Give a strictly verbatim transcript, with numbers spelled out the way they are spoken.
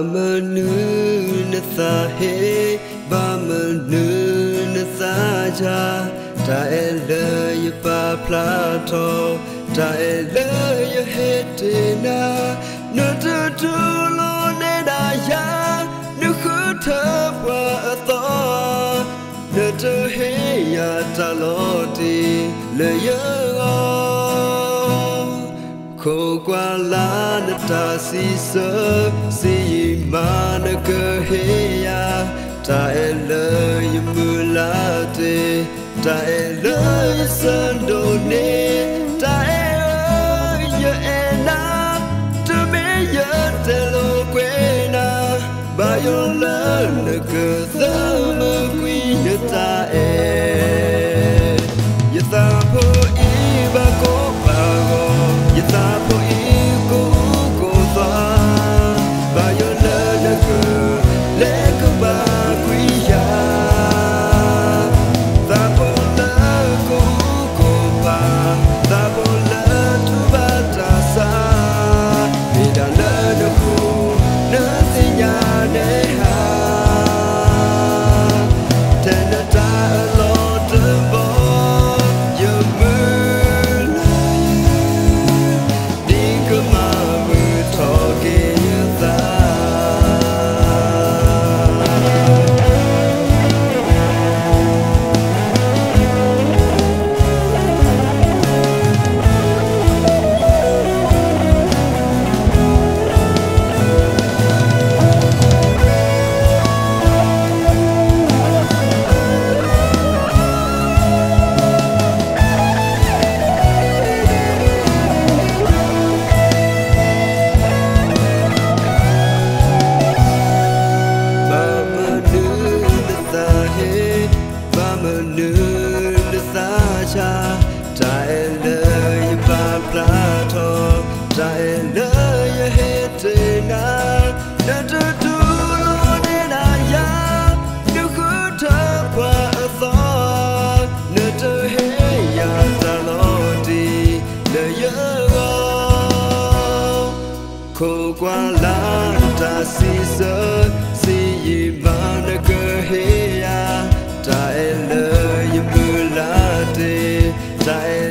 mà nữ nè sa he ba mà nữ nè sa cha ta e le y pa pla tho ta e le y he te na nơ tu tu lo ne da ya nu khu thơ qua to nơ tu he ya ta lo ti le y khô qua lá nè ta si sơ si mà nè cơ he ya ta e lơ y mưa lá te ta e lơ y sơn đồ nê ta e ơi y e na tu mê y te lo quê na ba yo lơ nè cơ thơ mơ quy y ta e y ta po y ba cô ba go y ta po y cô cô ta ba yo lơ nè cơ lê cơ ba quy ya ta po lơ cô cô ba ta po lơ tu ba ta sa vì đã lơ nè cô nè ti nhà nè ha thế nè ta lo tư bo yêu mưa đi cơ mà mưa thọ kia ta cha ta e lơ y pa pla tho ta e lơ y he te na nơ tu tu lo ne na ya nu khu thơ qua tho nơ tu he ya ta lo ti le yo khô qua lá ta si sơ si y ma nơ cơ he ya ta e lơ y mưa lá te ta e